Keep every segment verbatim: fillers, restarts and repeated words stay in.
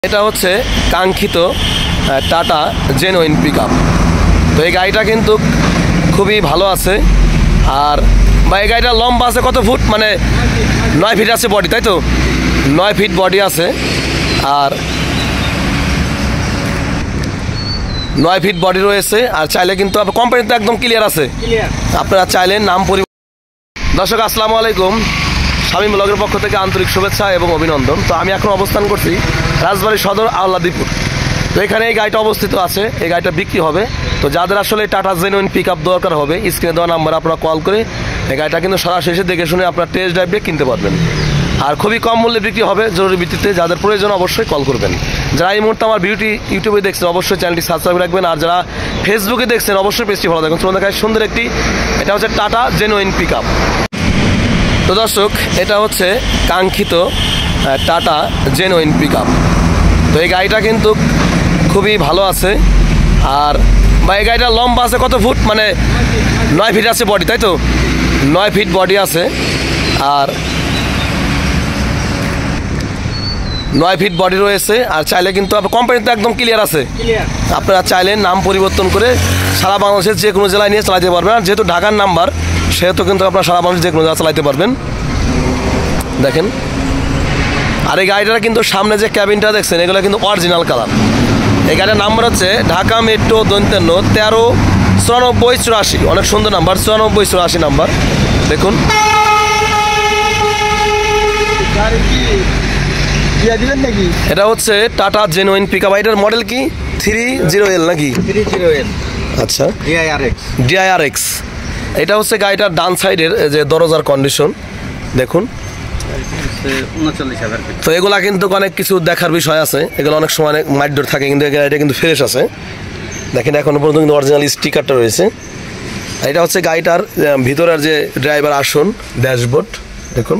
এটা হচ্ছে কাঙ্ক্ষিত টাটা জেনুইন পিকআপ। তো এই গাড়িটা কিন্তু খুবই ভালো আছে। আর বা এই গাড়িটা লম্বা আছে কত ফুট, মানে নয় ফিট আছে বডি, তাই তো নয় ফিট বডি আছে। আর নয় ফিট বডি রয়েছে। আর চাইলে কিন্তু কোম্পানিতে একদম ক্লিয়ার আছে, আপনারা চাইলে নাম পরি। দর্শক আসসালামু আলাইকুম, শামীম ব্লগের পক্ষ থেকে আন্তরিক শুভেচ্ছা এবং অভিনন্দন। তো আমি এখন অবস্থান করছি রাজবাড়ী সদর আওলাদীপুর। তো এখানে এই গাড়িটা অবস্থিত আছে, এই গাড়িটা বিক্রি হবে। তো যাদের আসলে টাটা জেনুইন পিক আপ দরকার হবে, স্ক্রিনে দেওয়া নাম্বার আপনারা কল করে এই গাড়িটা কিন্তু সরাসরি এসে দেখে শুনে আপনারা টেস্ট ড্রাইভ দিয়ে কিনতে পারবেন। আর খুবই কম মূল্যে বিক্রি হবে জরুরি ভিত্তিতে। যাদের প্রয়োজন অবশ্যই কল করবেন। যারা এই মুহূর্তে আমার ভিডিওটি ইউটিউবে দেখছেন অবশ্যই চ্যানেলটি সাবস্ক্রাইব রাখবেন। আর যারা ফেসবুকে দেখছেন অবশ্যই পেজটি ভালো থাকবেন। তোমাদের কাছে সুন্দর একটি, এটা হচ্ছে টাটা জেনুইন পিক আপ। তো দর্শক এটা হচ্ছে কাঙ্ক্ষিত টাটা জেনুইন পিক আপ। তো এই গাড়িটা কিন্তু খুবই ভালো আছে। আর বা এই গাড়িটা লম্বা আছে কত ফুট, মানে নয় ফিট আছে বডি, তাই তো নয় ফিট বডি আছে। আর নয় ফিট বডি রয়েছে। আর চাইলে কিন্তু কোম্পানিতে একদম ক্লিয়ার আছে, আপনারা চাইলে নাম পরিবর্তন করে সারা বাংলাদেশের যে কোনো জেলায় নিয়ে চালাতে পারবেন। আর যেহেতু ঢাকার নাম্বার সেহেতু কিন্তু আপনারা সারা বাংলাদেশের যে কোনো জেলা চালাতে পারবেন। দেখেন, আর এই গাড়িটা কিন্তু সামনে যে ক্যাবিনটা দেখছেন এগুলো কিন্তু অরিজিনাল কালার। এই গাড়ির নাম্বার হচ্ছে ঢাকা মেট্রো দন্তান্ন তেরো চুরানব্বই চুরাশি, অনেক সুন্দর নাম্বার, চুরানব্বই চুরাশি নাম্বার। দেখুন এটা হচ্ছে টাটা জেনুইন পিকআপ। এটার মডেল কি থ্রি জিরো এল নাকি? Three zero L. আচ্ছা, ডিআইআরএক্স। এটা হচ্ছে গাড়িটার ডান সাইডের যে দরজার কন্ডিশন দেখুন। তো এগুলা কিন্তু অনেক কিছু দেখার বিষয় আছে, এগুলো অনেক সময় অনেক মাইডোর থাকে, কিন্তু এটা কিন্তু ফ্রেশ আছে। দেখেন এখনো পর্যন্ত কিন্তু অরিজিনাল স্টিকারটা রয়েছে। এটা হচ্ছে গাড়িটার ভিতরের যে ড্রাইভার আসন, ড্যাশবোর্ড দেখুন।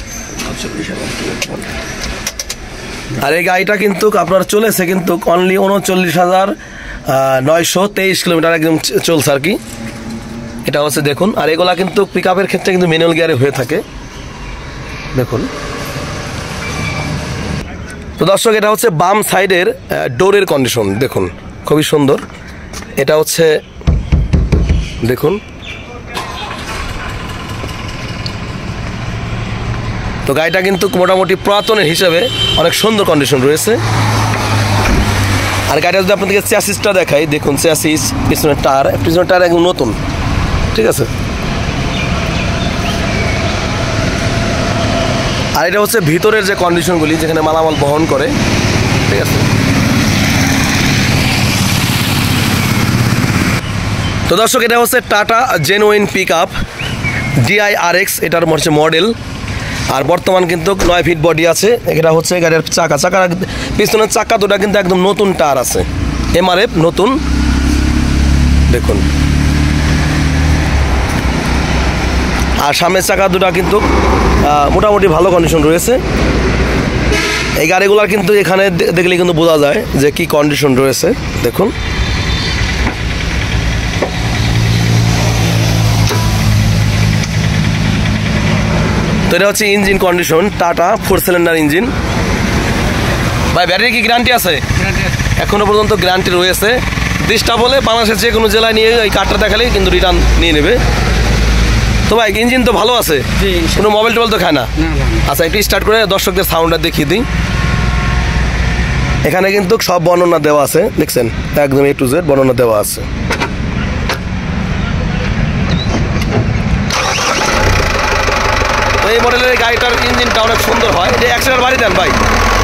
আর এই গাড়িটা কিন্তু আপনার চলেছে কিন্তু অনলি উনচল্লিশ হাজার নয়শো তেইশ কিলোমিটার একদম চলছে আর কি। এটা হচ্ছে দেখুন। আর এগুলা কিন্তু পিক আপের ক্ষেত্রে কিন্তু ম্যানুয়াল গিয়ারে হয়ে থাকে দেখুন। তো দর্শক এটা হচ্ছে বাম সাইডের ডোরের কন্ডিশন দেখুন, খুবই সুন্দর। এটা হচ্ছে দেখুন। তো গাড়িটা কিন্তু মোটামুটি পুরাতনের হিসেবে অনেক সুন্দর কন্ডিশন রয়েছে। আর গাড়িটা যদি আপনাদেরকে চ্যাসিসটা দেখাই দেখুন, চ্যাসিস, পিছনের টায়ার, পিছনের টায়ার একদম নতুন, ঠিক আছে। আর এটা হচ্ছে ভিতরের যে কন্ডিশনগুলি যেখানে মালামাল বহন করে, ঠিক আছে। তো দর্শক এটা হচ্ছে Tata genuine pick up DIRX, এটার হচ্ছে মডেল। আর বর্তমান কিন্তু নয় ফিট বডি আছে। এটা হচ্ছে গাড়ির চাকা, চাকা পিছনের চাকা দুটা কিন্তু একদম নতুন টায়ার আছে, এমআরএফ নতুন দেখুন। আর সামনের চাকা দুটা কিন্তু মোটামুটি ভালো কন্ডিশন রয়েছে। এই গাড়িগুলার কিন্তু এখানে দেখলে কিন্তু বোঝা যায় যে কি কন্ডিশন রয়েছে দেখুন। তো এটা হচ্ছে engine condition, Tata four cylinder engine. ভাই ব্যাটারি কি গ্যারান্টি আছে? এখনো পর্যন্ত গ্যারান্টি রয়েছে। ডিস্টার্ব হলে বাংলাদেশের যে কোনো জেলায় নিয়ে এই কার্ডটা দেখালেই কিন্তু রিটার্ন নিয়ে নেবে। তো ভাই ইঞ্জিন তো ভালো আছে, কোনো মোবাইল টোবাইল তো খায় না? আচ্ছা একটু স্টার্ট করে দর্শকদের সাউন্ডটা দেখিয়ে দিই। এখানে কিন্তু সব বর্ণনা দেওয়া আছে দেখছেন, একদম এ টু জেড বর্ণনা দেওয়া আছে। তো এই মডেলের গাড়িটার ইঞ্জিনটা অনেক সুন্দর হয়। এটা একসাথে বাড়ি দেন ভাই।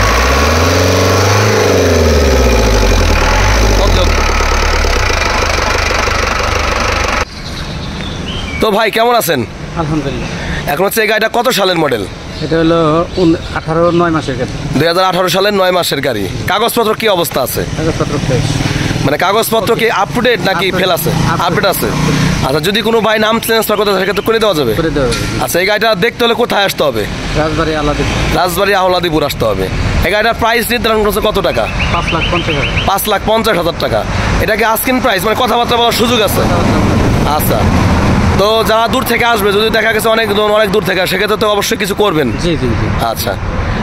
তো ভাই কেমন আছেন? আলহামদুলিল্লাহ। এখন হচ্ছে এই গাড়িটা কত সালের মডেল? এটা হলো আঠারো নয় মাসের গাড়ি, দুই হাজার আঠারো সালের নয় মাসের গাড়ি। কাগজপত্র কি অবস্থা আছে? কাগজপত্র ফ্রেশ, মানে কাগজপত্র কি আপ টু ডেট নাকি ফেল আছে? আপডেট আছে। আচ্ছা যদি কোনো ভাই নাম ট্রান্সফার করতে সেক্ষেত্রে করে দেওয়া যাবে? করে দেওয়া যাবে। আচ্ছা এই গাড়িটা দেখতে হলে কোথায় আসতে হবে? রাজবাড়ী আওলাদীপুর। রাজবাড়ী আওলাদীপুর আসতে হবে। এই গাড়িটার প্রাইস নির্ধারণ করছে কত টাকা? পাঁচ লাখ পঞ্চাশ হাজার পাঁচ লাখ পঞ্চাশ হাজার টাকা। এটাকে আস্কিং প্রাইস, মানে কথাবার্তা বলার সুযোগ আছে? আচ্ছা তো যারা দূর থেকে আসবে, যদি দেখা গেছে অনেক অনেক দূর থেকে, সেক্ষেত্রে তো অবশ্যই কিছু করবেন। জি জি জি। আচ্ছা